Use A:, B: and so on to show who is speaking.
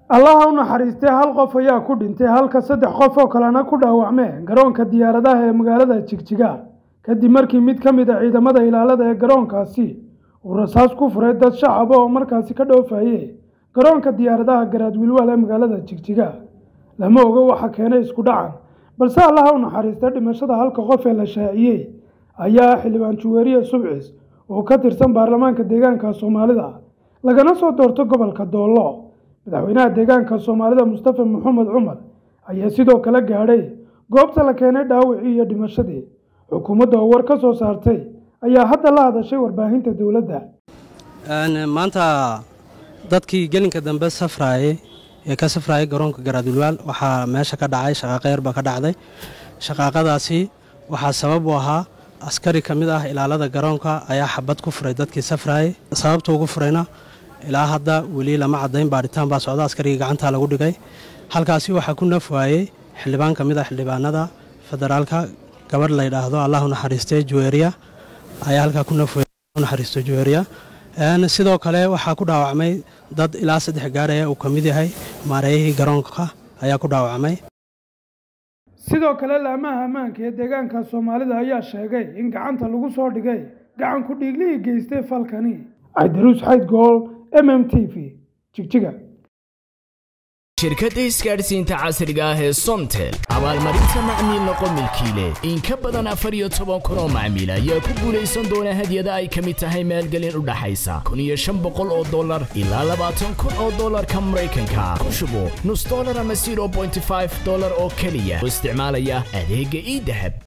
A: الله naxariistay hal qof ayaa ku dhintay halka saddex qof oo kalena ku dhaawacmeen garoonka diyaaradaha ee magaalada Jigjiga kadib markii mid ka mid ah ciidamada ilaalada ee garoonkaasi uu rasaas ku furay dad shacab oo markaasi ka dhoofayay garoonka diyaaradaha Garaadwilwal ee magaalada Jigjiga lama oga waxa keenay isku dhacan balse Allah naxariistay dhimashada halka qof ee la shaaciyay ayaa xildhibaan Juweeriye Subcis oo ka tirsan baarlamaanka deegaanka Soomaalida lagana soo doorto gobolka Doolo madaxweynaha deegaanka Soomaalida Mustafa Maxamed Cumar ayaa sidoo kale gaaray goobta la keenay dhaawacii iyo dhimashadii xukuumadda oo war ka soo saartay ayaa hadda la hadashay warbaahinta dawladda
B: maanta dadkii gelinka dambe safraayay ee ka safraayay garoonka Garaadwilwal waxa meesha ka dhacay shaqaaqo yar ba ka dhacday shaqaaqadaasi waxa sabab u ahaa askari kamid ah ilaalada garoonka ayaa xabad ku furay dadkii safraayay sababta ugu furayna ilaa hadda wali lama cadeyn baaritaan baa socda askariga gacanta lagu dhigay halkaasi waxa ku nafwaayay xildhibaan kamid ah xildhibaanada federaalka gabar la yiraahdo Allahu naxariistay Juweeriye ayaa halka ku naxariistay Juweeriye sidoo kale waxa ku dhaawacmay dad ilaa 3 gaaraya oo kamid yahay maareeyay garoonka ayaa ku dhaawacmay
A: sidoo kale laamaha ammaanka ee deegaanka Soomaalida ayaa sheegay in gacanta lagu soo dhigay gacan ku dhiiglihii geystay falkani Idris Hayd Gool MMTV Jigjiga
C: shirkadda isgaarsiinta casriga ah ee Somtel abaalmarinta macmiil noqon milkiile in ka badan 14,000 oo macmiil ayaa ku guuleysan doona hadiyada ay ka mid tahay maalgelin u dhaxaysa $1,500 ilaa $20,000 Mareykanka ku shubo $0.5 oo kaliya oo isticmaalaya adeegga e-dahab